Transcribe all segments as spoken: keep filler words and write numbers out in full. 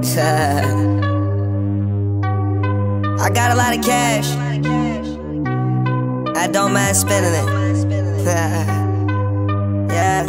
I got a lot of cash. I don't mind spending it. Yeah.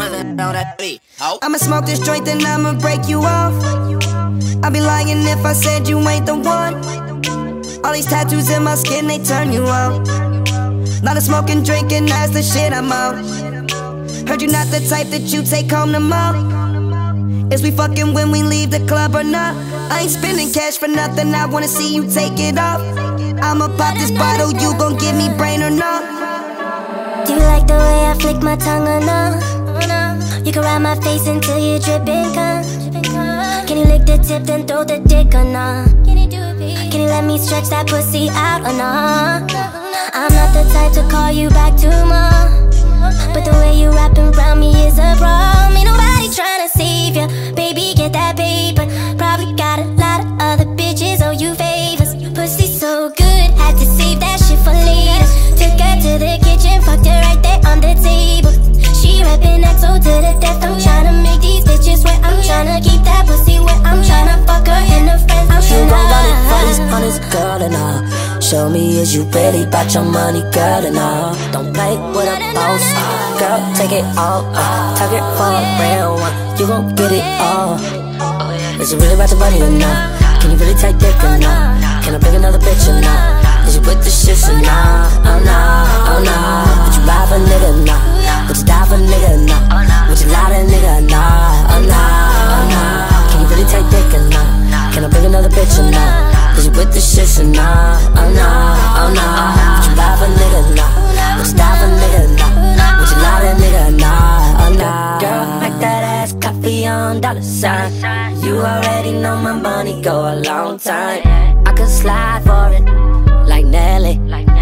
I'ma smoke this joint, then I'ma break you off. I'd be lying if I said you ain't the one. All these tattoos in my skin, they turn you on. Lot of smoking, drinking, that's the shit I'm on. Heard you not the type that you take home to mom. Is we fucking when we leave the club or not? I ain't spending cash for nothing, I wanna see you take it off. I'ma pop this bottle, you gon' give me brain or not? Do you like the way I flick my tongue or not? You can ride my face until you dripping cum. Can you lick the tip then throw the dick or not? Can you let me stretch that pussy out or not? I'm not the type to call you back too much, but the way you wrapping around me is a problem. Ain't nobody tryna save ya, baby, get that paper. Probably got a lot of other bitches owe you favors. Pussy so good, had to save that shit for later. Took her to the kitchen, fucked her right there on the table. She rapping X O to the death. I'm tryna make these bitches wet. I'm tryna keep that pussy wet. I'm tryna fuck her and her friends. I'm you gon' run it for this honest girl and all. Show me is you really bout your money, girl, and all. Don't play with a boss, girl, take it all. uh, Target for a real one, you gon' get it all. Is you really about your money or not? Can you really take dick or not? Can I bring another bitch or not? Is you with the shit or not? Oh nah, oh nah. Would you ride for a nigga or not? Would you die for a nigga or not? Would you lie to a nigga or not? Oh nah, oh nah. Can you really take dick or not? Can I bring another bitch or not? Is you with the shit or not? Oh nah, oh nah. Would you ride for a nigga or not? Would you die for a nigga or not? Would you lie to a nigga or not? Oh nah. Girl, make that ass coffee on dollar sign. You already know my money go a long time. I could slide for it like Nelly.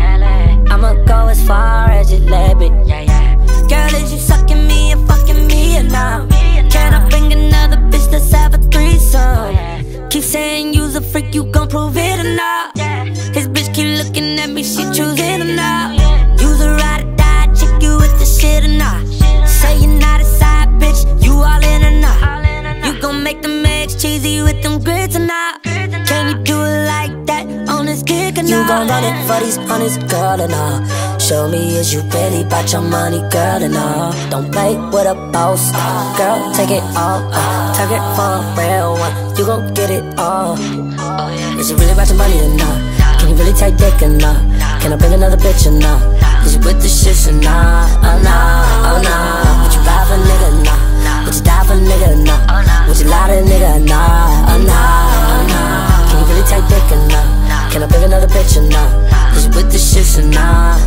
I'ma go as far as you let me. Girl, is you sucking me and fucking me or not? Can I bring another bitch, let's have a threesome? Keep saying you's a freak, you gon' prove it or not? His bitch keep looking at me, she choosing or not? You's a ride or die chick, you with the shit or not? Say you're not a side bitch, you all in or not? You gon' make them eggs cheesy with them grits or not? Can you do it like that on this dick or not? You gon' run it for these honest girl and all. Show me is you really bout your money, girl, and all. Don't play with a boss, girl, take it all. uh, Target for a real one, you gon' get it all. Is you really bout your money or not? Can you really take dick or not? Can I bring another bitch or not? Is you with the shit or not? Oh nah, oh nah. Would you ride for a nigga or not? Would you die for a nigga or not? Would you lie to a nigga or not? Oh nah, oh nah. Can you really take dick or not? Can I bring another bitch or not? Is you with the shit or not?